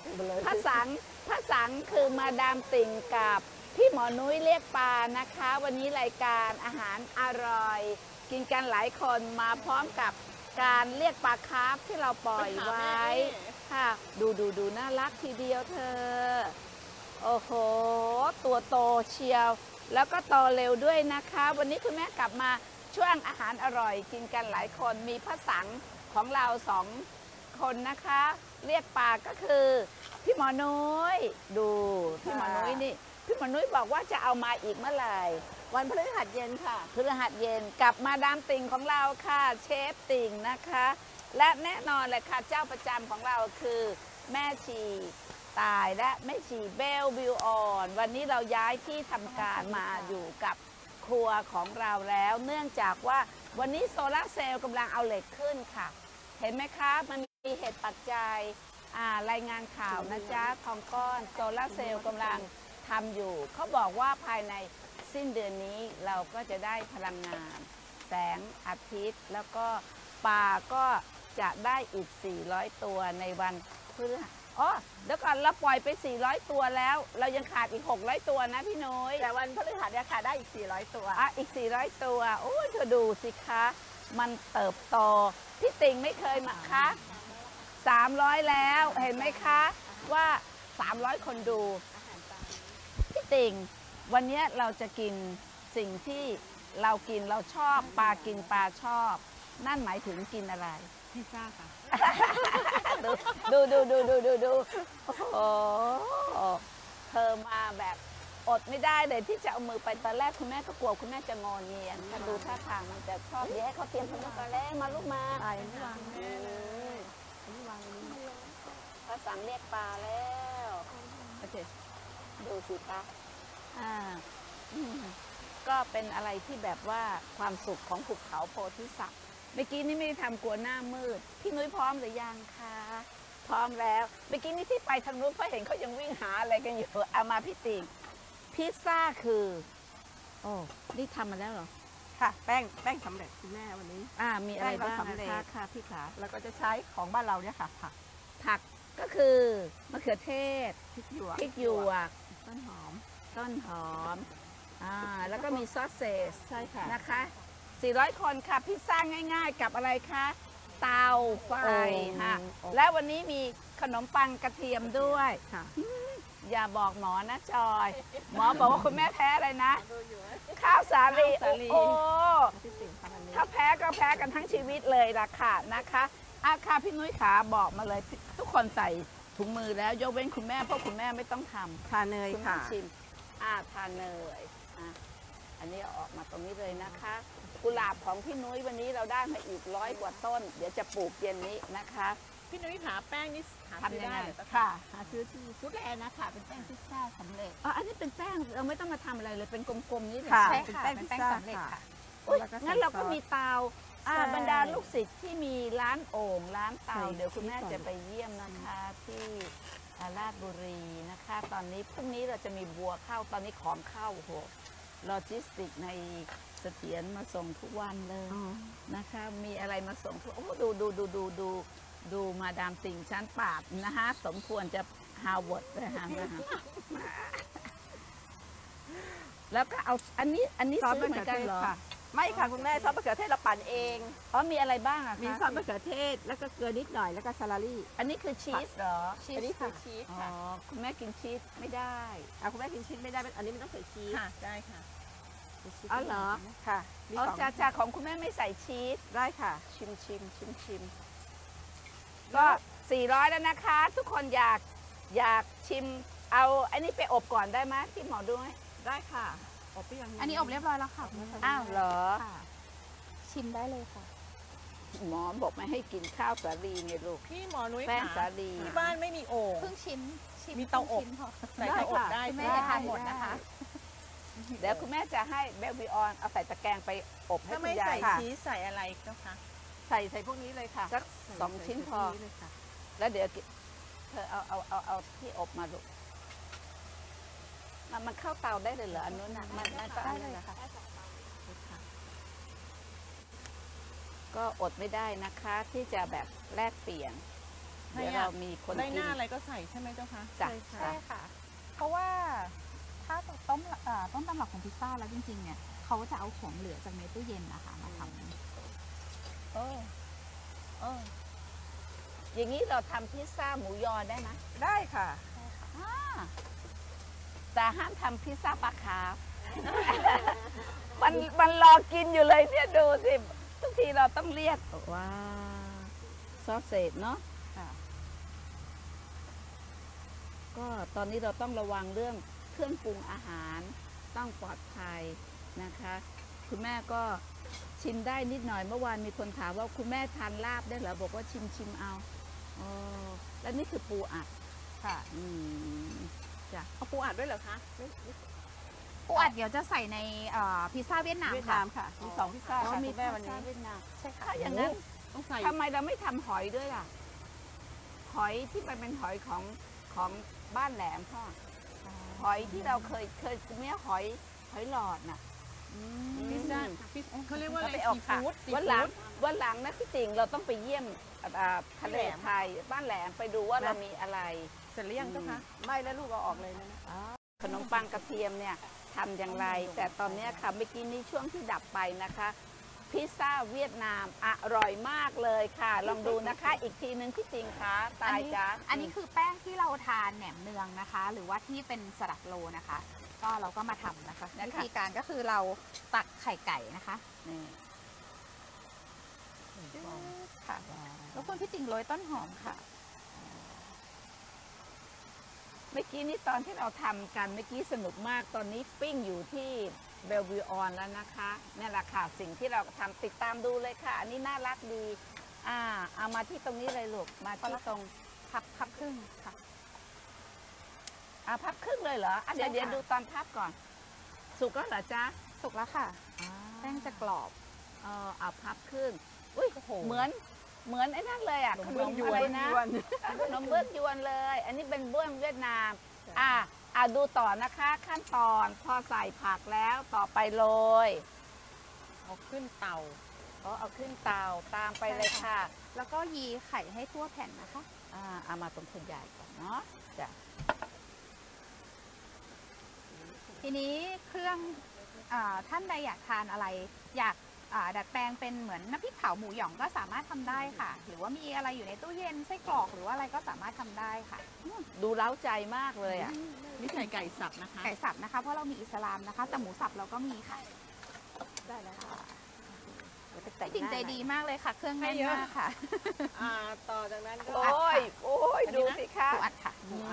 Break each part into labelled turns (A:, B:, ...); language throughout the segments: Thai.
A: พระสังคือมาดามติ่งกับพี่หมอนุ้ยเรียกปลานะคะ วันนี้รายการอาหารอร่อย กินกันหลายคนมาพร้อมกับการเรียกปลาคาร์ฟที่เราปล่อยไว้ค่ะดูน่ารักทีเดียวเธอโอ้โหตัวโตเชียวแล้วก็โตเร็วด้วยนะคะ วันนี้คุณแม่กลับมาช่วงอาหารอร่อยกินกันหลายคนมีพระสังของเรา2 คนนะคะเรียกปลาก็คือพี่หมอนุ้ยดูพี่หมอนุ้ยนี่พี่หมอนุ้ยบอกว่าจะเอามาอีกเมื่อไหร่
B: วันพฤหัสเย็นค่ะ
A: พฤหัสเย็นกับมาดามติ่งของเราค่ะเชฟติ่งนะคะและแน่นอนเลยค่ะเจ้าประจำของเราคือแม่ชีตายและแม่ชีเบลวิวออนวันนี้เราย้ายที่ทำการมาอยู่กับครัวของเราแล้วเนื่องจากว่าวันนี้โซลาร์เซลล์กำลังเอาเหล็กขึ้นค่ะเห็นไหมคะมันมีเหตุปัจจัยรายงานข่าวนะจ๊ะทองก้อนโซลาร์เซลล์กำลังทำอยู่เขาบอกว่าภายในสิ้นเดือนนี้เราก็จะได้พลังงานแสงอาทิตย์แล้วก็ปลาก็จะได้อีก400ตัวในวันพฤหัสเดี๋ยวก่อนเราปล่อยไป400ตัวแล้วเรายังขาดอีก600ตัวนะพี่น้อย
B: แต่วันพฤหัสเนี่ยค่ะได้อีก400ตัว
A: อีก400ตัวโอ้เธอดูสิคะมันเติบโตพี่ติ่งไม่เคยมาคะ300แล้วเห็นไหมคะว่า300คนดูพี่ติ่งวันนี้เราจะกินสิ่งที่เรากินเราชอบปลากินปลาชอบนั่นหมายถึงกินอะไร
B: พิซซ่าค่ะ
A: ดูโอ้โหเธอมาแบบอดไม่ได้เลยที่จะเอามือไปตอนแรกคุณแม่ก็กลัวคุณแม่จะงอเงียถ้าดูท่าทางมันจะชอบเดี๋ยวให้เขาเตรียมขนมตอนแรกมาลูกมา
B: ไปไม่วางไม่วาง
A: ภาษาเรียกปลาแล้วโอเคดูสิคะก็เป็นอะไรที่แบบว่าความสุขของภูเขาโพธิสัตว์เมื่อกี้นี่ไม่ได้ทำกลัวหน้ามืดพี่นุ้ยพร้อมหรือยังคะพร้อมแล้วเมื่อกี้นี่ที่ไปทางนู้นเพราะเห็นเขายังวิ่งหาอะไรกันอยู่เอามาพี่ติ่งพิซซ่าคือนี่ทำมาแล้วเหรอ
B: ค่ะแป้งสำเร็จคุณแม่วันนี้
A: มีอะไรบ้างคะค่ะพี่ขา
B: แล้วก็จะใช้ของบ้านเราเนี่ยค่ะ
A: ผักก็คือมะเขือเทศ
B: พริกหยว
A: ก
B: ต้นหอม
A: แล้วก็มีซอสเซส
B: ใช่ค่ะ
A: นะคะ400คนค่ะพิซซ่าง่ายๆกับอะไรคะเตาไฟค่ะแล้ววันนี้มีขนมปังกระเทียมด้วย
B: ค่ะ
A: อย่าบอกหมอนะจอยหมอบอกว่าคุณแม่แพ้อะไรนะข้าวสาลีโอ้ถ้าแพ้ก็แพ้กันทั้งชีวิตเลยล่ะค่ะนะคะค่ะพี่นุ้ยขาบอกมาเลยทุกคนใส่ถุงมือแล้วยกเว้นคุณแม่เพราะคุณแม่ไม่ต้องทำ
B: ทานเนยค่ะ
A: ชิมทานเนยอันนี้ออกมาตรงนี้เลยนะคะกุหลาบของพี่นุ้ยวันนี้เราได้มาอีก100 กว่าต้นเดี๋ยวจะปลูกเย็นนี้นะคะ
B: พี่นุ้ยหาแป้งนี่
A: ทำยังไง
B: ค่ะหาซื้อที่ซุปแลนนะคะเป็นแป้งพิซซ่าสำเร็จ
A: อันนี้เป็นแป้งเราไม่ต้องมาทำอะไรเลยเป็นกลมๆนี้เลย
B: ใช่ค่ะเป็นแป้งสำเร็จค่ะ
A: งั้นเราก็มีเตาบรรดาลูกศิษย์ที่มีร้านโอ่งร้านเตาเดี๋ยวคุณแม่จะไปเยี่ยมนะคะที่ราชบุรีนะคะตอนนี้พรุ่งนี้เราจะมีบัวเข้าตอนนี้ของเข้าโหโลจิสติกในเสถียรมาส่งทุกวันเลยนะคะมีอะไรมาส่งทุกดูมาดามติ่งชั้นปราบนะคะสมควรจะฮาร์วาร์ดนะคะแล้วก็เอาอันนี้ซื้อเหมือนกันเหรอ
B: ไม่ค่ะคุณแม่ซอสมะเขือเทศเราปั่นเอง
A: มีอะไรบ้างอะคะ
B: มีซอสมะเขือเทศแล้วก็เกลือนิดหน่อยแล้วก็ซาลารี่
A: อันนี้คือชีสเหรอ
B: อันนี้คือชีสค่ะ
A: คุณแม่กินชีสไม่ได้
B: คุณแม่กินชีสไม่ได้อันนี้มันต้องใส่ชีส
A: ค่ะได้ค่ะเหรอ
B: ค่ะ
A: จ่าของคุณแม่ไม่ใส่ชีส
B: ได้ค่ะ
A: ชิมก็400แล้วนะคะทุกคนอยากชิมเอาอันนี้ไปอบก่อนได้ไหมที่หมอด้วย
B: ได้ค่ะอบไปยัง
C: อันนี้อบเรียบร้อยแล้วค่ะ
A: เหรอ
C: ชิมได้เลยค่ะ
A: หมอบอกไม่ให้กินข้าวสาลีไงลูก
B: พี่หมอนุ้ย
A: แป้งสาลี
B: ที่บ้านไม่มีโอ่ง
C: เพิ่งชิม
B: มีเตาอบใส่เตาอบได้
C: แม่จะทานหมดนะคะ
A: เดี๋ยวคุณแม่จะให้เบลวิออนเอาใส่ตะแกรงไปอบให้คุณยาย
B: ค่ะชีสใส่อะไรเจ้าคะ
A: ใส่พวกนี้เลยค่ะสัก2 ชิ้นพอแล้วเดี๋ยวเธอเอาที่อบมาลูกมันเข้าเตาได้เลยเหรออันนู้นน่ะมันก็อันนั้นนะคะก็อดไม่ได้นะคะที่จะแบบแลกเปลี่ยนเดี๋ยวเรามีคน
B: ได้ห
A: กิน
B: น้าอะไรก็ใส่ใช่ไหมเจ้าคะ
A: จ้ะ
C: ใช่ค่ะ เพราะว่าถ้าต้นตำรับของพิซซ่าแล้วจริงๆเนี่ยเขาจะเอาของเหลือจากในตู้เย็นนะคะมาทำ
B: เออเออ
A: อย่างนี้เราทำพิซซ่าหมูยอได้ไหม
B: ได้ค่ะ
A: แต่ห้ามทำพิซซ่าปลาคาร์ฟ มันรอกินอยู่เลยเนี่ยดูสิทุกทีเราต้องเรียกว้าวซอสเศษเนาะ
B: ค่ะ
A: ก็ตอนนี้เราต้องระวังเรื่องเครื่องปรุงอาหารต้องปลอดภัยนะคะ คุณแม่ก็ชิมได้นิดหน่อยเมื่อวานมีคนถามว่าคุณแม่ทานลาบได้เหรอบอกว่าชิมเอาอ๋อแล้วนี่คือปูอัด
B: ค่ะ
A: จ้ะ
B: เอาปูอัดด้วยเหรอคะ
C: ปูอัดเดี๋ยวจะใส่ในพิซซ่าเวียดนาม
B: เวียด
C: ค่ะ
B: นามค่ะมี2พิซซ่า
A: อ๋อ
B: ค่ะ
A: มี
B: คุณแม่วันนี้
A: เวียดนาม
C: ใช่ค่ะ
A: ถ้าอย่างนั้น
B: ต้องใส่
A: ทำไมเราไม่ทำหอยด้วยล่ะ หอยที่มันเป็นหอยของบ้านแหลมพ่อหอยที่เราเคยเนี่ยหอยหลอดน่ะ
B: พิซซ่าเขาเรียกว่าอะไร
A: ไปออก
B: ซีฟู้ด
A: วันหลังนะพี่ติ่งเราต้องไปเยี่ยมทะเลไทยบ้านแหลมไปดูว่าเรามีอะไร
B: เสร็จหรือยังเจ้าคะไม่แล้วลูกเอาออกเลยนะ
A: ขนมปังกระเทียมเนี่ยทำอย่างไร แต่ตอนเนี้ยค่ะเมื่อกี้นี้ช่วงที่ดับไปนะคะ พิซซ่าเวียดนามอร่อยมากเลยค่ะ ลองดูนะคะ อีกทีนึงพี่ติ่งคะตายจ้า
C: อันนี้คือแป้งที่เราทานแหนมเนืองนะคะ หรือว่าที่เป็นสลัดโลนะคะ ก็เราก็มาทำนะคะวิธีการก็คือเราตักไข่ไก่นะคะ
A: นี่
C: ค่ะแล้วคุณพี่ติ่งโรยต้นหอมค่ะ
A: เมื่อกี้นี้ตอนที่เราทำกันเมื่อกี้สนุกมากตอนนี้ปิ้งอยู่ที่เบลวิวออนแล้วนะคะนี่แหละค่ะสิ่งที่เราทำติดตามดูเลยค่ะ อันนี้น่ารักดีเอามาที่ตรงนี้เลยลูกมาที่ตรง
C: พับครึ่งค่ะ
A: พับครึ่งเลยเหรอเดี๋ยว
C: ใช่ค่ะ
A: เดี๋ยวดูตอนพับก่อน สุกแล้วเหรอจ๊ะ
C: สุกแล้วค่ะ แป้งจะกรอบ
A: เอาพับครึ่งอุ้ย
B: โอ้โห
A: เหมือนไอ้นั่นเลยอ่ะขนม
B: ย
A: อะไรนะ
B: วน
A: ขนมเบื้องยวนเลย อันนี้เป็นเบื้องเวียดนามดูต่อนะคะขั้นตอนพอใส่ผักแล้วต่อไปโรย
B: เอาขึ้นเตา
A: เอาขึ้นเตาตามไปเลยค่ะ
C: แล้วก็ยีไข่ให้ทั่วแผ่นนะคะ
A: เอามาตรงคนใหญ่ก่อนเนาะจ้ะ
C: ทีนี้เครื่องท่านใดอยากทานอะไร อยากดัดแปลงเป็นเหมือนน้ำพริกเผาหมูหยองก็สามารถทำได้ค่ะ หรือว่ามีอะไรอยู่ในตู้เย็นไส้กรอกหรือว่าอะไรก็สามารถทำได้ค่ะ
A: ดูเล้าใจมากเลยอ่ะ
B: นี่ใส่ไก่สับนะคะ
C: ไก่สับนะคะ เพราะเรามีอิสลามนะคะแต่หมูสับเราก็มีค่ะ
A: ได้แล้วค่ะเดี๋ยวไปแต่ง
C: จริง
A: หน้า
C: ใจ
A: หน่อย
C: ดีมากเลยค่ะ เครื่องแน่น
B: ให้เยอะ
C: มากค่ะ
B: ต่อจากนั้นก็
A: โอ้ยดูสิคะ
C: ปูอัดค่ะ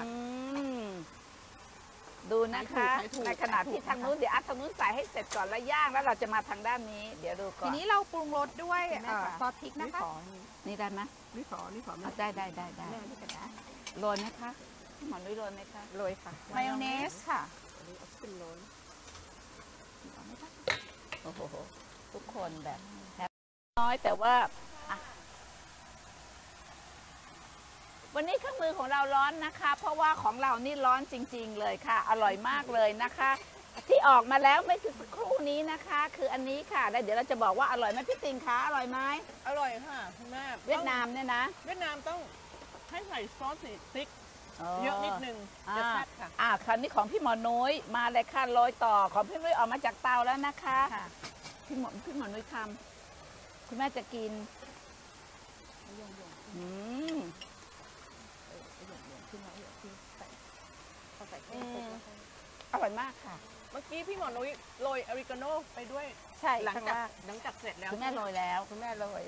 A: ดูนะคะ ในขณะที่ทางนู้นเดี๋ยวทางนู้นใส่ให้เสร็จก่อนแล้วย่างแล้วเราจะมาทางด้านนี้ เดี๋ยวดูก่อ
C: ที
A: น
C: นี้เราปรุงรสด้วย
A: คุณแม่ค่ะ
C: ซอสพริกนะคะ
A: นี่ได้ไหม
B: นี่ขอ
A: ได้
B: แม่นี่กันนะ
A: โรยไหมคะพี่หมอนโรยไหมคะ
B: โรยค่ะ
C: มายองเนสค่ะ
B: อันนี้เอาขึ้นโรย
A: โอ้โหทุกคนแบบแฮปน้อยแต่ว่าวันนี้เครื่องมือของเราร้อนนะคะ เพราะว่าของเรานี่ร้อนจริงๆเลยค่ะ อร่อยมากเลยนะคะ ที่ออกมาแล้วไม่คือสักครู่นี้นะคะ คืออันนี้ค่ะแล้วเดี๋ยวเราจะบอกว่าอร่อยไหมพี่ติงคะอร่อยไหม
B: อร่อยค่ะคุณแม่
A: เวียดนามเนี่ยนะ
B: เวียดนามต้องให้ใส่ซอสพริกเยอะนิดนึงจะแซ่บค่ะ
A: คราวนี้ของพี่หมอนุ้ยมาเลยค่ะโรยต่อของพี่นุ้ยออกมาจากเตาแล้วนะคะ
C: ค่ะ
A: พี่หมอนุ้ยทำคุณแม่จะกินอืม อร่อยมากค่ะ
B: เมื่อกี้พี่หมอนุ้ยโรยออริกาโนไปด้วย
A: ใช่
B: หลัง
A: ข้าง
B: จาก
A: ล่าง
B: เสร็จแล้ว
A: คุณแม่โรยแล้ว
B: คุณแม่โรย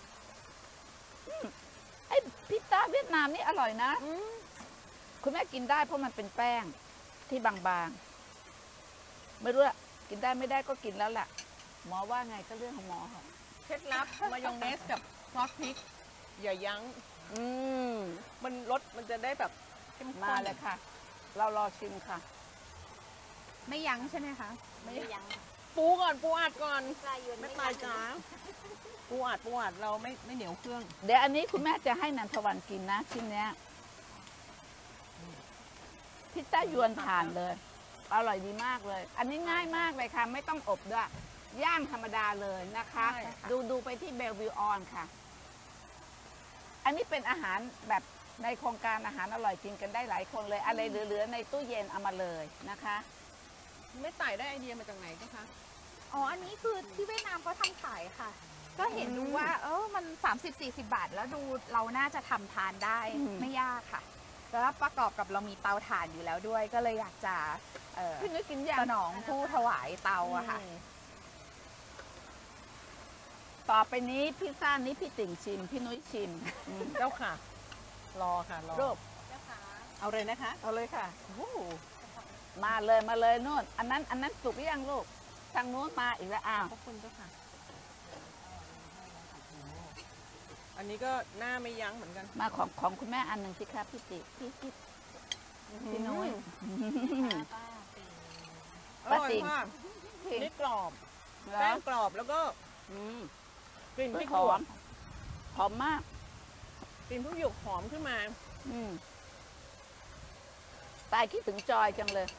A: ไอ้พิซซ่าเวียดนามนี่อร่อยนะ คุณแม่กินได้เพราะมันเป็นแป้งที่บางๆ ไม่รู้อะกินได้ไม่ได้ก็กินแล้วแหละหมอว่าไงก็เรื่องของหมอค่ะ
B: เคล็ดลับมายองเนสกับซอสพริกอย่ายั้ง มันรสมันจะได้แบบเข้มข้น
A: มาเลยค่ะ เรารอชิมค่ะ
C: ไม่ยั้งใช่ไหมคะ
B: ไม่ยั้งปูอัดก่อนไม่ตายจ้าปูอัดเราไม่เหนียวเครื่อง
A: เดี๋ยวอันนี้คุณแม่จะให้นันทวันกินนะชิ้นเนี้ยพิซซ่ายวนถ่านเลย อร่อยดีมากเลย อันนี้ง่ายมากเลยค่ะ ไม่ต้องอบด้วยย่างธรรมดาเลยนะคะ ดูไปที่เบลวิวออนค่ะ อันนี้เป็นอาหารแบบในโครงการอาหารอร่อยกินกันได้หลายคนเลย อะไรเหลือๆในตู้เย็นเอามาเลยนะคะ
B: ไม่ไต่ได้ไอเดียมาจากไหนก็คะ
C: อ๋อ อันนี้คือที่เวียดนามก็ทำขายค่ะ ก็เห็นดูว่ามัน 30-40 บาท แล้วดูเราน่าจะทำทานได้
A: อืม
C: ไม่ยากค่ะ แล้วประกอบกับเรามีเตาถ่านอยู่แล้วด้วย ก็เลยอยากจะ
A: พี่นุ้ยกินยั
C: ส
A: ง
C: นองผู้ถวายเตาอะค่ะ
A: ต่อไปนี้พิซซ่านี้พี่ติ่งชิม พี่นุ้ยชิม
B: เจ้าค่ะ รอค่ะรอ
A: รูป
B: เอาเลยนะคะ
A: เอาเลยค่ะ
B: โอ้โห
A: มาเลยนู่น อันนั้นสุกหรือยังลูก ทางนู้นมาอีกแล้วอ้าว
B: ขอบคุณเจ้าค่ะ อันนี้ก็หน้าไม่ยั้งเหมือนกัน
A: มาของคุณแม่อันหนึ่งสิครับพี่พี่นุ้ย
B: อร่อย
A: ป้าติ๋ง
B: มาก
A: พี่
B: นี่กรอบ
A: เหร
B: แป้
A: อง
B: กรอบแล้วก็
A: อืม
B: กลิ่นพริก
A: ห
B: ห
A: อ
B: ยว
A: ม
B: ก
A: หอมมาก
B: กลิ่นพริกหยวกหอมขึ้นมา
A: อืมตายคิดถึงจอยจังเลย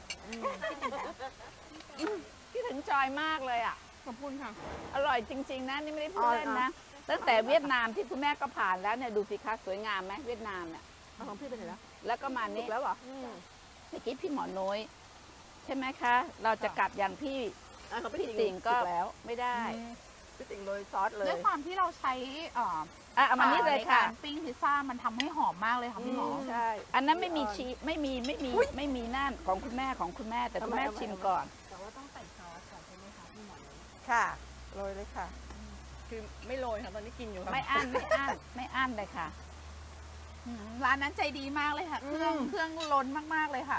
A: คิดถึงจอยมากเลยอ่ะ
B: ขอบคุณค่ะ
A: อร่อยจริง ๆ นะนี่ไม่ได้พูดเล่นนะ ตั้งแต่เวียดนามที่คุณแม่ก็ผ่านแล้วเนี่ยดูสิคะสวยงามไหมเวียดนามเนี่ย
B: ของพี่เป็นไงแล้ว
A: แล้วก็มานี่แล้วเหรอ
B: อืม
A: เมื่อกี้พี่หมอน้อยใช่ไหมคะ เราจะกัดอย่างพี่
B: ของ
A: พี่ติ่งก็ไม่ได้
B: พี่ติ่งโรยซอสเล
C: ด้วย ยความที่เราใช้
A: เอามานี่เลยค่ะ
C: ในการปิ้งพิซซ่ามันทำให้หอมมากเลยค่ะพี่หมอ
A: ใช่ อันนั้นไม่มีชีสไม่มีนั่นของคุณแม่แต่คุณแม่ชิมก่อน
C: แต่ว่าต้องใส่ซอสก่อนใช่ไหมคะพี่หมอ
A: ค่ะโรยเลยค่ะ
B: คือไม่โรยค่ะตอนนี้กินอยู่ค่ะ
A: ไม่อั้นเลยค่ะ
C: ร้านนั้นใจดีมากเลยค่ะ เครื่องล้นมากๆเลยค่ะ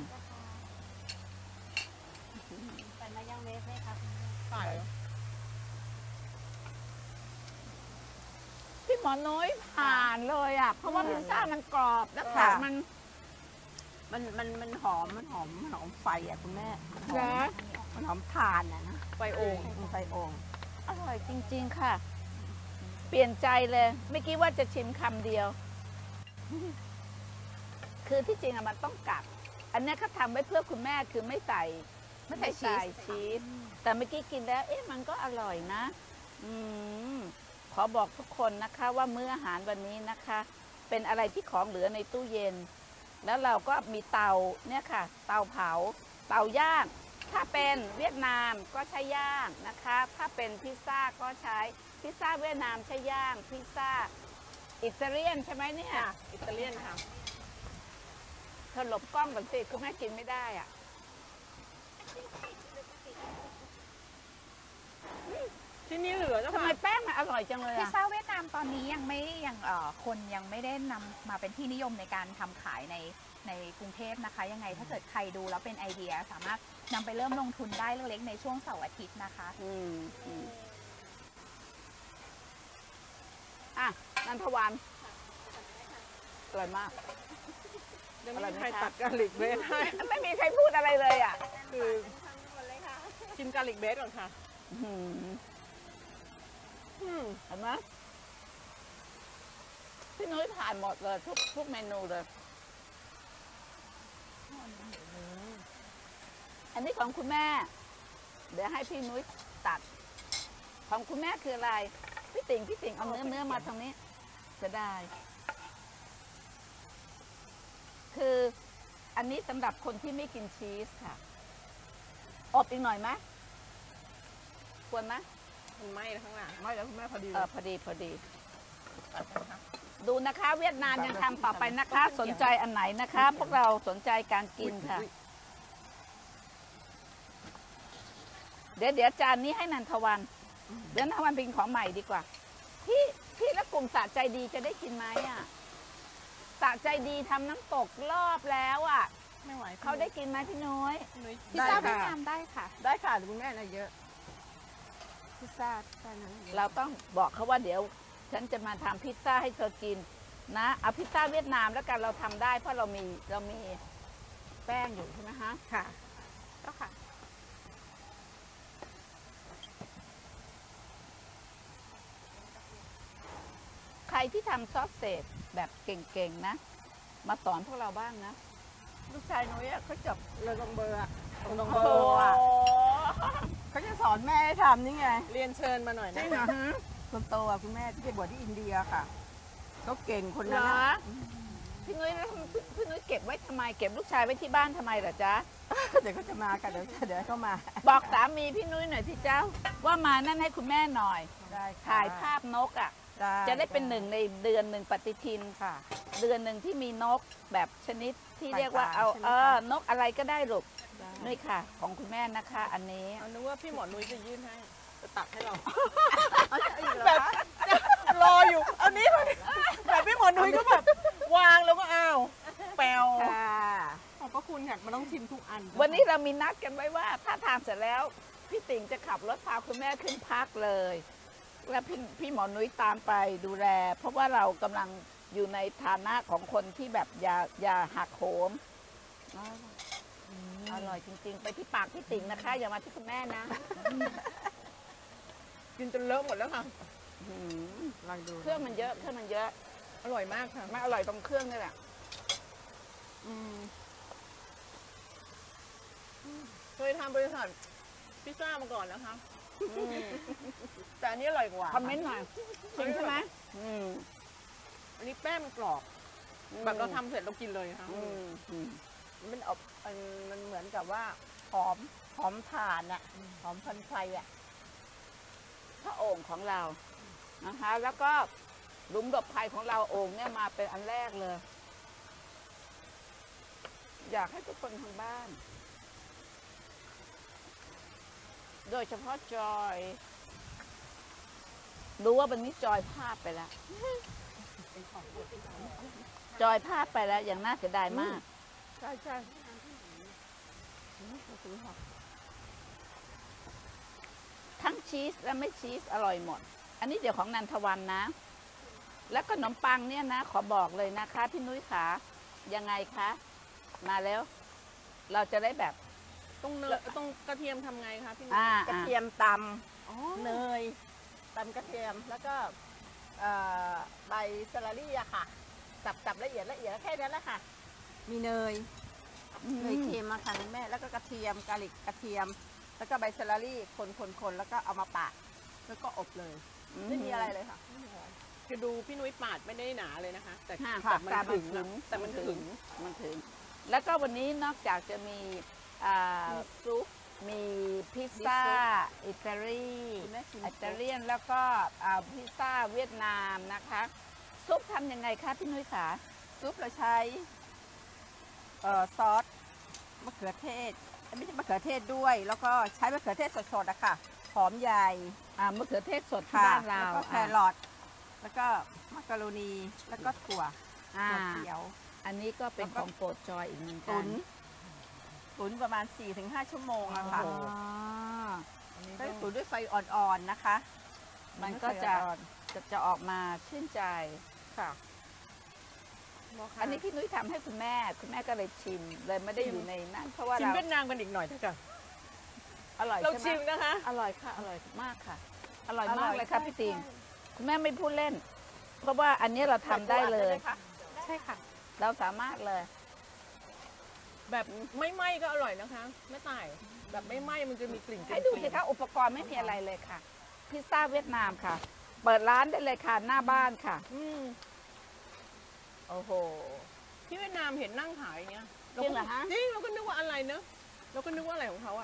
D: ใส่มายองเนสไหมคะ
B: ใส่
A: พี่หมอน้อยผ่านเลยอ่ะ เพราะว่าพิซซ่ามันกรอบแล้วผักมัน
D: มันหอมไฟอ่ะคุณแม่
A: เหรอ
D: มันหอมถ่านอ่ะนะ
B: ไฟโอ่ง
D: ไฟโอ่ง
A: อร่อยจริง ๆ ค่ะ เปลี่ยนใจเลยไม่คิดว่าจะชิมคำเดียว คือที่จริงอะมันต้องกัด อันเนี้ยเขาทำไว้เพื่อคุณแม่คือไม่ใส่ชีส แต่เมื่อกี้กินแล้ว มันก็อร่อยนะ ขอบอกทุกคนนะคะว่ามื้ออาหารวันนี้นะคะ เป็นอะไรที่ของเหลือในตู้เย็น แล้วเราก็มีเตาเนี่ยค่ะ เตาเผา เตาย่าง ถ้าเป็นเวียดนามก็ใช้ย่างนะคะ ถ้าเป็นพิซซ่าก็ใช้พิซซ่าเวียดนามใช้ย่าง พิซซ่าอิตาเลียนใช่ไหมเนี่ย
B: ค่ะ อิตาเลียนค่ะ
A: เธอหลบกล้องก่อนสิคุณแม่กินไม่ได้อ่ะ
B: ที่นี่เหลือเจ้า
A: ทำไม
B: ค่ะ
A: แป้งมันอร่อยจังเลย
C: พิซ
A: อ่ะ
C: ซ่าเวียดนามตอนนี้คนยังไม่ได้นำมาเป็นที่นิยมในการทำขายในกรุงเทพนะคะ ยังไงถ้าเกิดใครดูแล้วเป็นไอเดีย สามารถนำไปเริ่มลงทุนได้เล็กๆในช่วงเสาร์อาทิตย์นะคะ
A: อ่ะนันทวันอร่อยมาก
B: ยังไม่มีใครตัดกาลิกเบสให้
A: ไม่มีใครพูดอะไรเลยอ่ะ
B: คือชิมกาลิกเบสก่อนค่ะ
A: เห็นไหมพี่นุ้ยผ่านหมดเลยทุกเมนูเลย อันนี้ของคุณแม่ เดี๋ยวให้พี่นุ้ยตัด ของคุณแม่คืออะไร พี่ติ่งเอาเนื้อมาตรงนี้จะได้ คืออันนี้สำหรับคนที่ไม่กินชีสค่ะ อบอีกหน่อยไหมควรไหม
B: มันไหม้ข้างหลังไหม้แล้วคุณแม่พอดี
A: พอดี ดูนะคะ เวียดนามยังทำต่อไปนะคะ สนใจอันไหนนะคะ พวกเราสนใจการกินค่ะ เดี๋ยวจานนี้ให้นันทวัน เดี๋ยวนันทวันเป็นของใหม่ดีกว่า พี่และกลุ่มสะใจดีจะได้กินไหมอ่ะสะใจดีทำน้ำตกรอบแล้วอ่ะ
B: ไม่ไหว
A: เขาได้กินไหมพี่น้อย
C: พิซซ่าเวียดนามได้ค่ะ
B: ได้ค่ะคุณแม่นะเยอะพิซซ่าแค่นั้น
A: เราต้องบอกเขาว่าเดี๋ยว ฉันจะมาทำพิซซ่าให้เธอกินนะเอาพิซซ่าเวียดนามแล้วกันเราทำได้เพราะเรามีแป้งอยู่ใช่ไหมฮะ
B: ค่ะ
C: ก็ค่ะ
A: ใครที่ทำซอสเศษแบบเก่งๆนะ มาสอนพวกเราบ้างนะ
D: ลูกชายนุ้ยเขาจบเรือลงเบอร์อะ
B: ลง
D: เบ
B: เบ
D: อ
B: อร์
D: ร์อะเขาจะสอนแม่ให้ทำนี่ไง
B: เรียนเชิญมาหน่อย
D: จริ
B: นะ
D: งเหรอคนโตอะคุณแม่ที่ไปบวชที่อินเดียค่ะเขาเก่งคน
A: เหร
D: นั้น
A: อ
D: อะ
A: พี่นุ้ยแล้วพี่นุ้ยเก็บไว้ทำไมเก็บลูกชายไว้ที่บ้านทำไมเหรอจ๊ะ
D: เดี๋ยวเขาจะมาค่ะเดี๋ยวเขามา
A: บอกสามีพี่นุ้ยหน่อยที่เจ้า ว่ามานั่นให้คุณแม่หน่อย
D: ได้ค่ะ
A: ถ่ายภาพนกอ่ะ จะได้เป็นหนึ่งในเดือนหนึ่งปฏิทิน
D: ค่ะ
A: เดือนหนึ่งที่มีนกแบบชนิดที่เรียกว่า
D: ต่างๆ
A: เอา
D: ใช่ไหมคะ
A: นกอะไรก็ได้ลูก
D: ได้
A: นี่ค่ะ ของคุณแม่นะคะ อันนี้
B: เอานึกว่าพี่หมอนุ้ยจะยื่นให้จะตักให้เรา
D: แบบ
B: รออยู่อันนี้แบบพี่หมอนุ้ยก็แบบวางแล้วก็อ้าวแปลว
D: ค่ะ
B: ขอบพระคุณค่ะมันต้องชิมทุกอัน
A: วันนี้เรามีนัดกันไว้ว่า ถ้าทานเสร็จแล้วพี่ติ่งจะขับรถพาคุณแม่ขึ้นพักเลย และพี่หมอนุ้ยตามไปดูแล เพราะว่าเรากำลังอยู่ในฐานะของคนที่แบบอย่าหักโหมอร่อยจริงๆ ไปที่ปากพี่ติ่งนะคะ อย่ามาที่คุณแม่นะ
B: กินจนเลอะหมดแล้วค่ะ
A: หืม
D: ลองดู
A: เครื่องมันเยอะเครื่องมันเยอะ
B: อร่อยมากค่ะ
A: ไม่อร่อยตรงเครื่องนี่แหละ
B: เคยทำบริษัทพิซซ่ามาก่อนนะคะ แต่อันนี้อร่อยกว่า
A: คอมเมนต์หน่อยจริงใช่ไหมอืม
B: อันนี้แป้งมันกรอบ แบบเราทำเสร็จเรากินเลยค่ะ
D: มันอบมันเหมือนกับว่าหอมถ่านอะหอมพันไฟอะ
A: พระโอ่งของเรานะคะ แล้วก็หลุมหลบภัยของเราโอ่งเนี่ยมาเป็นอันแรกเลย อยากให้ทุกคนทางบ้าน โดยเฉพาะจอยรู้ว่าวันนี้จอยพลาดไปแล้ว จอยพลาดไปแล้วอย่างน่าเสียดายมาก
B: ใช่ใช่
A: ทั้งชีสและไม่ชีสอร่อยหมด อันนี้เดี๋ยวของนันทวันนะ แล้วขนมปังเนี่ยนะ ขอบอกเลยนะคะพี่นุ้ยขายังไงคะ มาแล้ว เราจะได้แบบ
B: ตรงเนยตรงกระเทียมทำไงคะพี่นุ้ย
D: กระเทียมต
B: อ๋อ
D: ำเนยตำกระเทียมแล้วก็ใบสลารี่อะค่ะสับละเอียดแล้วแค่นั้นแหละค่ะ มีเนยเค็มมาค่ะคุณแม่แล้วก็กระเทียมกะหรี่กระเทียม แล้วก็ใบสลารี่คนแล้วก็เอามาปะแล้วก็อบเลยไม่มีอะไรเลยค่ะ
B: คือดูพี่นุ้ยปาดไม่ได้หนาเลยนะคะ แต่
A: ค่ะ
B: แต่มัน
A: ตา
B: ถึงนะแต่มันถึง
A: มันถึง แล้วก็วันนี้นอกจากจะมีซุปมีพิซซ่าอิตาลี
D: คุณแม่ชิม
A: อิตาเลียนแล้วก็พิซซ่าเวียดนามนะคะ ซุปทำยังไงคะพี่นุ้ยขา
D: ซุปเราใช้ซอสมะเขือเทศไม่ใช่มะเขือเทศด้วย แล้วก็ใช้มะเขือเทศสดๆอะค่ะหอมใหญ่
A: มะเขือเทศสดที่
D: ค่ะ
A: บ้านเรา
D: แล้วก็แครอทแล้วก็มักกะโรนีแล้วก็ถั่ว
A: อ่า
D: ถั่วเขียว
A: อันนี้ก็เป็น
D: แล้ว
A: ข
D: ก็
A: องโปรดจอยอีกเหมือนกั
D: ตุ๋นประมาณ 4-5 ชั่วโมงอะค่ะ
A: อ๋อ
D: ก็ตุ๋นด้วยไฟอ่อนๆนะคะ
A: มันก็จะออกมาชื่นใจ
D: ค่ะ
A: อันนี้พี่นุ้ยทำให้คุณแม่ก็เลยชิมเลยไม่ได้อยู่ในนั้นเพราะว่า
B: ชิม
A: เรา
B: เวียดนามกันอีกหน่อยเถอะค่ะ
A: อร่อย
B: เรา
A: ใช่
B: ชิม
A: ไหม
B: นะคะ
A: อร่อยค่ะอร่อยมากค่ะ อร่อย
D: อร่
A: มาก
D: อย
A: เลยค่ะ
D: ใช่
A: พี่ติง
D: ใช่
A: คุณแม่ไม่พูดเล่น เพราะว่าอันนี้เราทำได้เลย
C: ใช่ค่ะ
A: เราสามารถเลย
B: แบบไม่ไหม้ก็อร่อยนะคะแม่ต่ายแบบไม่ไหม้มันจะมีกลิ่น
A: ให้ดูสิคะอุปกรณ์ไม่มีอะไรเลยค่ะ พิซซ่าเวียดนามค่ะ เปิดร้านได้เลยค่ะหน้าบ้านค่ะ โอ้โห
B: ที่เวียดนามเห็นนั่งขายอย่างเงี้ย
A: จริงเหรอฮะ
B: จริงเราก็นึกว่าอะไรเนอะเราก็นึกว่าอะไรของเขาอะ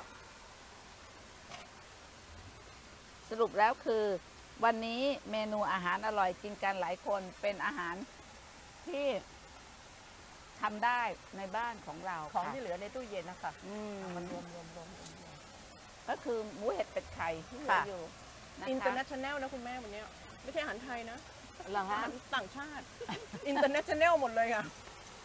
A: สรุปแล้วคือ วันนี้เมนูอาหารอร่อยกินกันหลายคนเป็นอาหารที่ทำได้ในบ้านของเรา
D: ของ
A: ค่ะ
D: ที่เหลือในตู้เย็นนะคะ
A: อืม
D: มันรวม
A: ก็คือหมูเห็ดเป็ดไข่ที่เหลือ
D: ค่ะ
A: อยู่นะ
B: อินเตอร์เน
A: คะ
B: ชั่นแนลนะคุณแม่วันเนี้ยไม่ใช่อาหารไทยนะ
A: เหรอ
B: อา
A: คะ
B: หารต่างชาติ อินเตอร์เนชั่นแนลหมดเลยค่ะ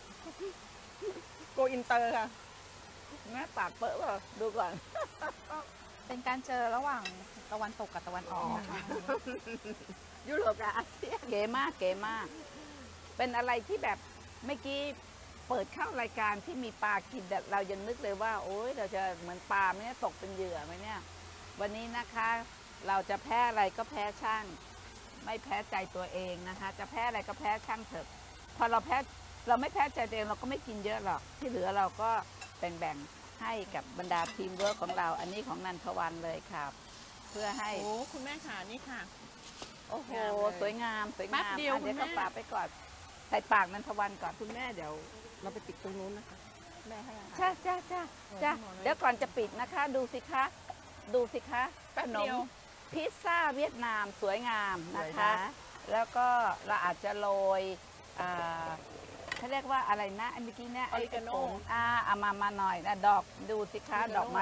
B: โกอินเตอร์ค่ะ
A: แม่ปากเปื้อะเปล่าดูก่อน
C: เป็นการเจอระหว่างตะวันตกกับตะวันออกนะคะ
D: ยุโรปกับอาเซียน
A: เก๋มากเก๋มาก เป็นอะไรที่แบบเมื่อกี้เปิดเข้ารายการที่มีปลากินแต่เรายังนึกเลยว่า โอ๊ยเราจะเหมือนปลาไหมเนี่ยตกเป็นเหยื่อไหมเนี่ย วันนี้นะคะเราจะแพ้อะไรก็แพ้ช่าง ไม่แพ้ใจตัวเองนะคะ จะแพ้อะไรก็แพ้ช่างเถอะพอเราไม่แพ้ใจตัวเองเราก็ไม่กินเยอะหรอกที่เหลือเราก็แบ่งๆให้กับบรรดาทีมเวิร์กของเรา อันนี้ของนันทวันเลยครับ เพื่อให้
B: โอ้คุณแม่ขานี่ค่ะ
A: โอ้โห
B: งามเลย
A: สวยงามสวย
B: แป๊
A: งาม
B: บเดียว
A: อ่ะเดี๋ยว
B: คุณแม่
A: ก็ฝากไปก่อนใส่ปากนันทวันก่อน
B: คุณแม่เดี๋ยวเราไปติดตรงนู้นนะคะ แม่ให้อาหาร
A: จ้าจ้าจ้าจ้าเดี๋ยวก่อนจะปิดนะคะ ดูสิคะ ดูสิคะ
B: แป๊
A: ข
B: บ
A: น
B: เดี
A: ม
B: ยว
A: พิซซ่าเวียดนามสวยงามนะคะ
D: สวยนะ
A: แล้วก็เราอาจจะโรยเขาเรียกว่าอะไรนะเมื่อกี้เนี่ย
B: ออริกาโน่
A: ผงเอามาหน่อยนะดอกดูสิคะ ดอกไม้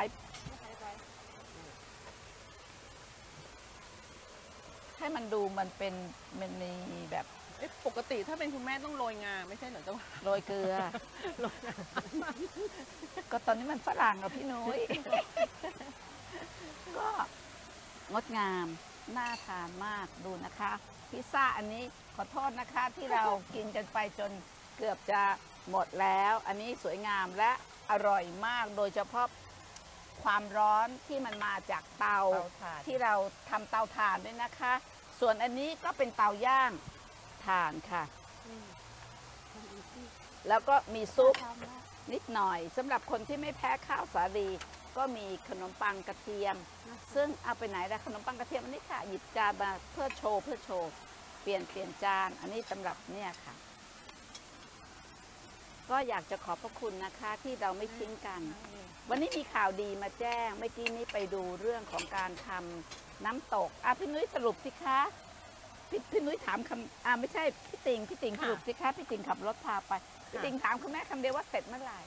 A: ให้มันดูมันเป็นมันมีแบบ
B: เอ๊ะปกติถ้าเป็นคุณแม่ต้องโรยงาไม่ใช่เหรอเจ้า
A: โรยเกลือ ก็ตอนนี้มันฝรั่งอะพี่นุ้ย ก็งดงามน่าทานมากดูนะคะ พิซซ่าอันนี้ขอโทษนะคะที่เรากินกันไปจนเกือบจะหมดแล้ว อันนี้สวยงามและอร่อยมากโดยเฉพาะความร้อนที่มันมาจากเตา
B: เตาถ่าน
A: ที่เราทำเตาถ่านด้วยนะคะ ส่วนอันนี้ก็เป็นเตาย่างถ่านค่ะ แล้วก็มีซุปนิดหน่อยสำหรับคนที่ไม่แพ้ข้าวสาลีก็มีขนมปังกระเทียม ซึ่งเอาไปไหนล่ะขนมปังกระเทียมอันนี้ค่ะหยิบจานมาเพื่อโชว์เปลี่ยนจานอันนี้สำหรับเนี่ยค่ะ ก็อยากจะขอบพระคุณนะคะที่เราไม่ทิ้งกัน วันนี้มีข่าวดีมาแจ้งเมื่อกี้นี้ไปดูเรื่องของการทำน้ำตกพี่นุ้ยสรุปสิคะพี่นุ้ยถามคำไม่ใช่พี่ติงสรุปสิคะพี่ติงขับรถพาไปพี่ติงถามคุณแม่คำเดียวว่าเสร็จเมื่อไหร่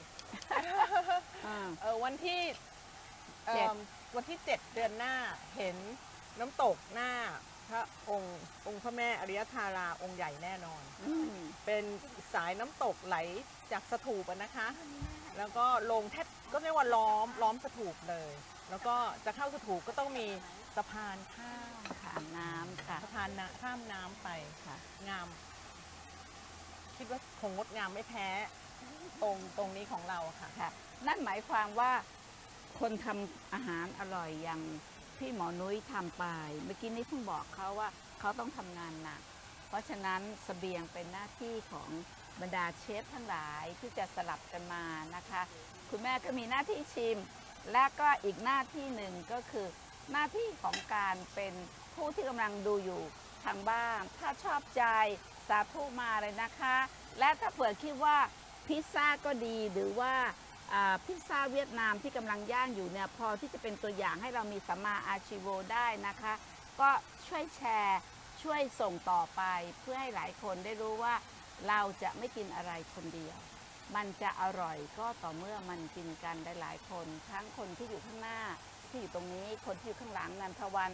B: วันที่
A: เจ็ด
B: วันที่ 7 เดือนหน้าเห็นน้ำตกหน้าพระองค์พระแม่อริยธาราองค์ใหญ่แน่นอน เป็นสายน้ำตกไหลจากสถูปอะนะคะ แล้วก็ลงแทบก็เรียกว่าล้อมสถูปเลย แล้วก็จะเข้าสถูปก็ต้องมีสะพานข้าม
A: ผ่านน้ำค่ะ
B: สะพานข้ามน้ำไป
A: ค่ะ
B: งาม คิดว่าคงงดงามไม่แพ้ตรงนี้ของเราค่ะ
A: ค่ะ นั่นหมายความว่าคนทำอาหารอร่อยอย่างพี่หมอนุ้ยทำไปเมื่อกี้นี้เพิ่งบอกเขาว่าเขาต้องทำงานหนัก เพราะฉะนั้นเสบียงเป็นหน้าที่ของบรรดาเชฟทั้งหลายที่จะสลับกันมานะคะ คุณแม่ก็มีหน้าที่ชิม และก็อีกหน้าที่หนึ่งก็คือหน้าที่ของการเป็นผู้ที่กำลังดูอยู่ทางบ้านถ้าชอบใจสาธุมาเลยนะคะ และถ้าเผื่อคิดว่าพิซซ่าก็ดีหรือว่าพิซซ่าเวียดนามที่กำลังย่างอยู่เนี่ยพอที่จะเป็นตัวอย่างให้เรามีสัมมาอาชีโวได้นะคะ ก็ช่วยแชร์ช่วยส่งต่อไปเพื่อให้หลายคนได้รู้ว่าเราจะไม่กินอะไรคนเดียว มันจะอร่อยก็ต่อเมื่อมันกินกันได้หลายคนทั้งคนที่อยู่ข้างหน้าที่อยู่ตรงนี้คนที่อยู่ข้างหลังนันทวัน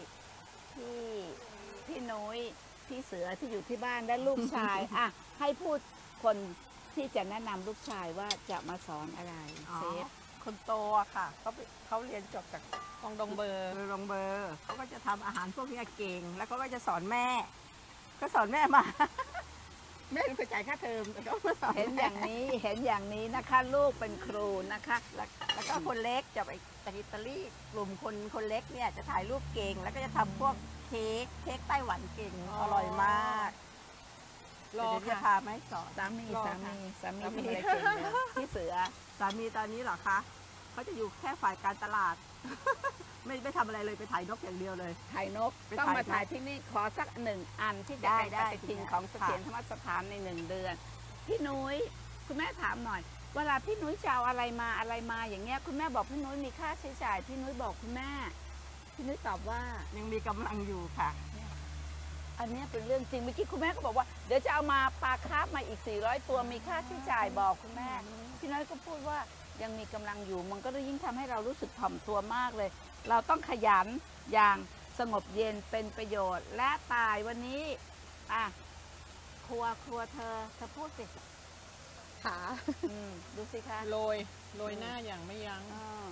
A: พี่นุ้ยพี่เสือที่อยู่ที่บ้านและลูกชาย ให้พูดคนที่จะแนะนำลูกชายว่าจะมาสอนอะไรเชฟ
D: คนโตอะค่ะเขาเรียนจบจาก
B: กองดงเบอร์
D: โรงเบอร์เขาก็จะทำอาหารพวกนี้เก่ง แล้วก็จะสอนแม่ ก็สอนแม่มา แม่ไปจ่ายค่าเทอมก็มาสอน
A: เห็นอย่างนี้นะคะ ลูกเป็นครูนะคะ
D: แล้วก็คนเล็กจะไปจากอิตาลีกลุ่มคนเล็กเนี่ยจะถ่ายรูปเก่ง แล้วก็จะทำพวกเค้กไต้หวันเก่งอร่อยมาก
B: รอ
D: เดี๋ยวจะ
B: ค่ะ
D: พามาให้สอน
A: สามี
D: รอ
A: ทำ
D: ค่ะ
A: อะไรเก่งเลยพี่เสือ
D: สามีตอนนี้เหรอคะเขาจะอยู่แค่ฝ่ายการตลาด ไม่ทำอะไรเลยไปถ่ายนกอย่างเดียวเลย
A: ถ่ายนก
D: ไป
A: ต้องมา
D: ถ่ายนก
A: ถ่ายที่นี่ขอสัก1 อันที่จะเป็น
D: ได้
A: ปฏิทินของเสถียรธรรมสถานใน1 เดือน พี่นุ้ยคุณแม่ถามหน่อย เวลาพี่นุ้ยจะเอาอะไรมาอย่างเงี้ยคุณแม่บอกพี่นุ้ยมีค่าใช้จ่ายพี่นุ้ยบอกคุณแม่พี่นุ้ยตอบว่า
D: ยังมีกำลังอยู่ค่ะ
A: อันเนี้ยเป็นเรื่องจริงเมื่อกี้คุณแม่ก็บอกว่าเดี๋ยวจะเอามาปลาคาร์ฟมาอีก400 ตัวมีค่าใช้จ่ายบอกคุณแม่พี่น้อยก็พูดว่ายังมีกำลังอยู่มันก็ยิ่งทำให้เรารู้สึกถ่อมตัวมากเลย เราต้องขยันอย่างสงบเย็นเป็นประโยชน์ และตายวันนี้ครัวเธอพูดสิ
C: ค่ะ
A: ดูสิคะ
B: โรยหน้าอย่างไม่ยั้ง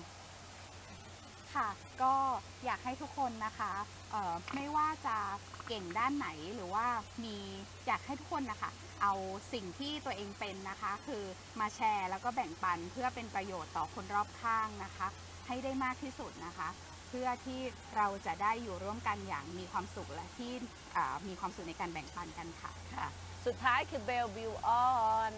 C: ค่ะ ก็อยากให้ทุกคนนะคะไม่ว่าจะเก่งด้านไหนหรือว่าอยากให้ทุกคนนะคะเอาสิ่งที่ตัวเองเป็นนะคะ คือมาแชร์แล้วก็แบ่งปันเพื่อเป็นประโยชน์ต่อคนรอบข้างนะคะ ให้ได้มากที่สุดนะคะ เพื่อที่เราจะได้อยู่ร่วมกันอย่างมีความสุขและที่มีความสุขในการแบ่งปันกันค่ะ
A: ค่ะ สุดท้ายคือเบลวิวออน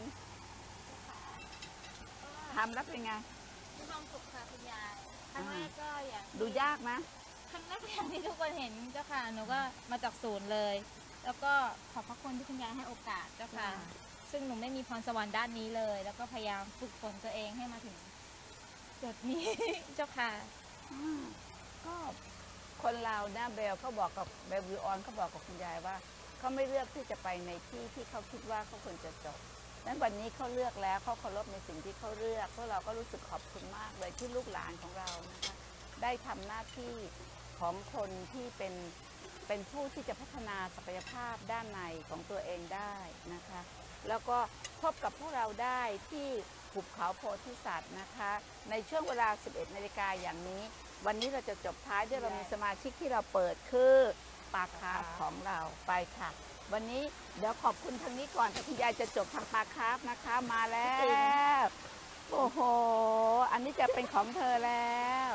A: ทำแล้วเป็นไง
E: มีความสุขค่ะคุณยายครั้งแรกก็อย่าง
A: ดูยากนะ
E: ครั้งแรกอย่างที่ทุกคนเห็นเจ้าค่ะหนูก็มาจากศูนย์เลยแล้วก็ขอบพระคุณที่คุณยายให้โอกาสเจ้าค่ะ ซึ่งหนูไม่มีพรสวรรค์ด้านนี้เลย แล้วก็พยายามฝึกฝนตัวเองให้มาถึงจุดนี้ เจ้าค่ะ
A: ก็คนเรานะเบลเขาบอกกับเบลวิวออนเขาบอกกับคุณยายว่าเขาไม่เลือกที่จะไปในที่ที่เขาคิดว่าเขาควรจะจบนั้นวันนี้เขาเลือกแล้วเขาเคารพในสิ่งที่เขาเลือกพวกเราก็รู้สึกขอบคุณมากเลยที่ลูกหลานของเรานะคะได้ทำหน้าที่ของคนที่เป็นผู้ที่จะพัฒนาศักยภาพด้านในของตัวเองได้นะคะแล้วก็พบกับพวกเราได้ที่หุบเขาโพธิสัตว์นะคะในช่วงเวลา 11 นาฬิกาอย่างนี้วันนี้เราจะจบท้ายด้วยเรามีสมาชิกที่เราเปิดคือปลาคาร์ฟของเราไปค่ะ วันนี้เดี๋ยวขอบคุณทางนี้ก่อนแต่คุณยายจะจบทางปลาคาร์ฟนะคะมาแล้วโอ้โหอันนี้จะเป็นของเธอแล้ว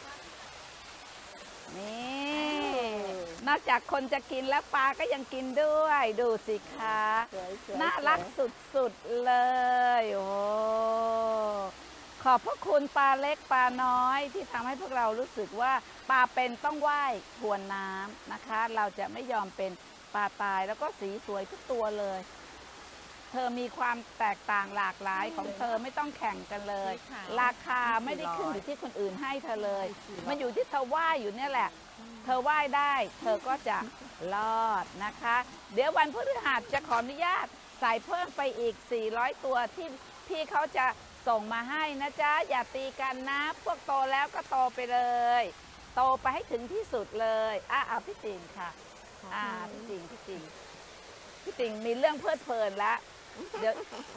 A: นี่นอกจากคนจะกินแล้วปลาก็ยังกินด้วยดูสิคะน่ารักสุดๆเลยโอ้ขอบพระคุณปลาเล็กปลาน้อยที่ทำให้พวกเรารู้สึกว่าปลาเป็นต้องว่ายทวนน้ำนะคะเราจะไม่ยอมเป็นปลาตายแล้วก็สีสวยทุกตัวเลยเธอมีความแตกต่างหลากหลายของเธอไม่ต้องแข่งกันเลย ราคาไม่ได้ขึ้นอยู่ที่คนอื่นให้เธอเลยมันอยู่ที่เธอว่ายอยู่เนี่ยแหละเธอว่ายได้เธอก็จะรอดนะคะเดี๋ยววันพฤหัสจะขออนุญาตใส่เพิ่มไปอีก400ตัวที่พี่เขาจะส่งมาให้นะจ๊ะอย่าตีกันนะพวกโตแล้วก็โตไปเลยโตไปให้ถึงที่สุดเลยพี่ติ่งค่ะพี่ติ่งมีเรื่องเพลิดเพลินแล้วเดี๋ยว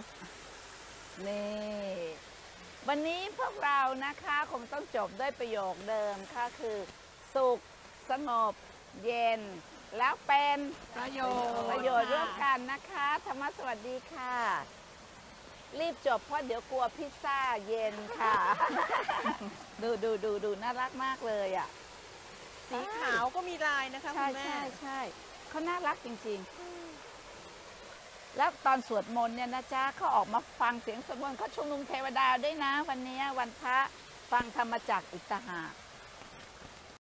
A: นี่วันนี้พวกเรานะคะคงต้องจบด้วยประโยคเดิมค่ะคือสุขสงบเย็นแล้วเป็นประโยชน์ร่วมกันนะคะธรรมะสวัสดีค่ะรีบจบเพราะเดี๋ยวกลัวพิซซ่าเย็นค่ะ ดูน่ารักมากเลยอ่ะ
B: สีขาวก็มีลายนะคะคุณแม่
A: ใช่เขาน่ารักจริงๆแล้วตอนสวดมนต์เนี่ยนะจ๊ะเขาออกมาฟังเสียงสวดมนต์เขาชุมนุมเทวดาด้วยนะวันนี้วันพระฟังธรรมจักรอีกต่างหาก